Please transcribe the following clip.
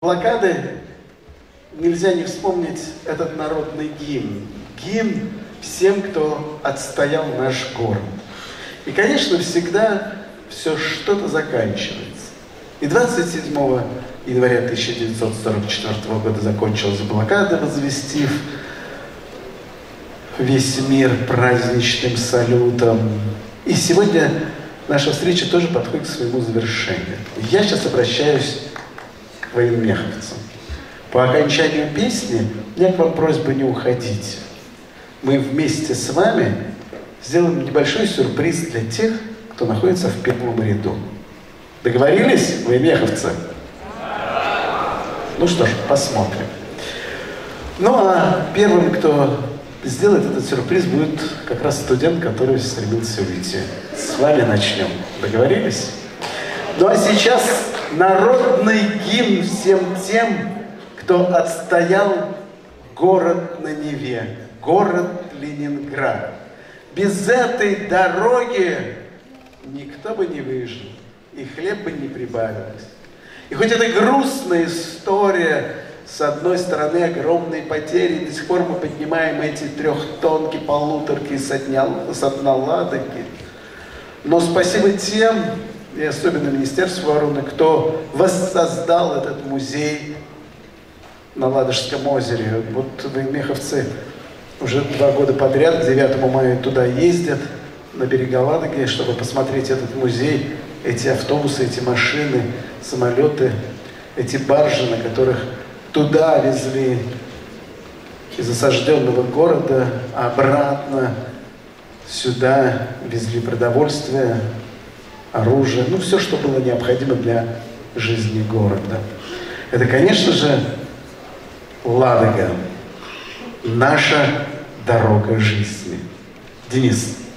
блокады нельзя не вспомнить этот народный гимн. Гимн всем, кто отстоял наш город. И, конечно, всегда все что-то заканчивается. И 27 января 1944 года закончилась блокада, возвестив весь мир праздничным салютом. И сегодня наша встреча тоже подходит к своему завершению. Я сейчас обращаюсь к военмеховцам. По окончанию песни у меня к вам просьба не уходить. Мы вместе с вами сделаем небольшой сюрприз для тех, кто находится в первом ряду. Договорились, военмеховцы? Ну что ж, посмотрим. Ну а первым, кто сделает этот сюрприз, будет как раз студент, который стремился уйти. С вами начнем. Договорились? Ну а сейчас народный гимн всем тем, кто отстоял город на Неве, город Ленинград. Без этой дороги никто бы не выжил, и хлеб бы не прибавилось. И хоть это грустная история, с одной стороны огромные потери, до сих пор мы поднимаем эти трехтонки, полуторки со дна Ладоги. Но спасибо тем, и особенно Министерству обороны, кто воссоздал этот музей на Ладожском озере. Вот военмеховцы уже 2 года подряд, к 9 мая туда ездят, на берега Ладоги, чтобы посмотреть этот музей, эти автобусы, эти машины, самолеты, эти баржи, на которых туда везли из осажденного города, а обратно сюда везли продовольствие, оружие, ну все, что было необходимо для жизни города. Это, конечно же, Ладога, наша дорога жизни. Денис.